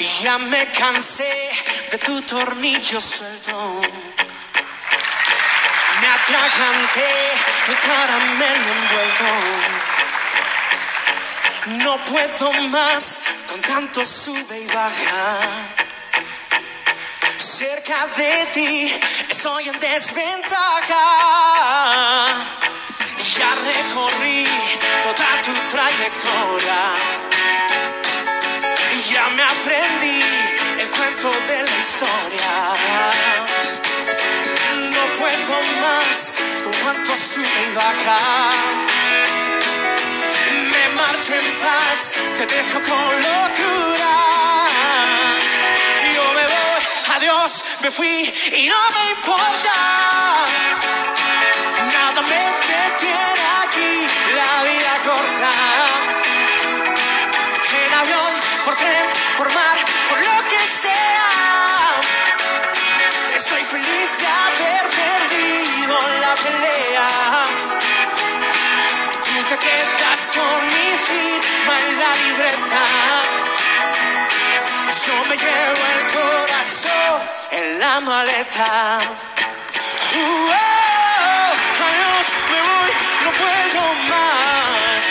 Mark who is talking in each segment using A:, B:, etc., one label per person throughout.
A: Ya me cansé de tu tornillo suelto. Me atraganté de caramelo envuelto. No puedo más con tanto sube y baja. Cerca de ti estoy en desventaja. Ya recorrí toda tu trayectoria. Ya me aprendí el cuento de la historia. No puedo más con cuanto sube y baja. Me marcho en paz, te dejo con locura. Yo me voy, adiós, me fui y no me importa. Nada me detiene aquí, la vida corta. En avión, por tren, por mar, por lo que sea. Estoy feliz de haber perdido la pelea. Tú te quedas con mi firma en la libreta. Yo me llevo el corazón en la maleta. Adiós, me voy, no puedo más.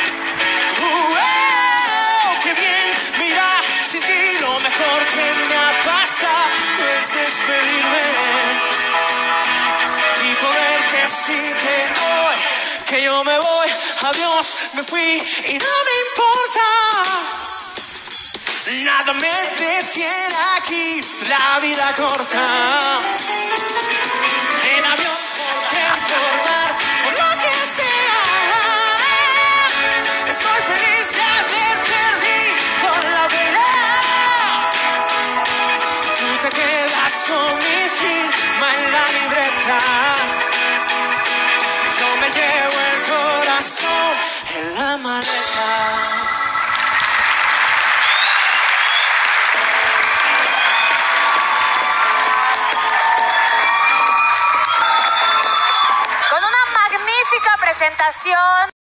A: Qué bien, mira, sin ti lo mejor que me ha pasado es despedirme y poder decirte hoy que yo me voy, adiós, me fui y no me importa. Nada me detiene aquí, la vida corta. En avión, por mar, por lo que sea. Estoy feliz de haber perdido la pelea. Tú te quedas con mi firma en la libreta. Yo me llevo el corazón en la maleta.
B: Con una magnífica presentación.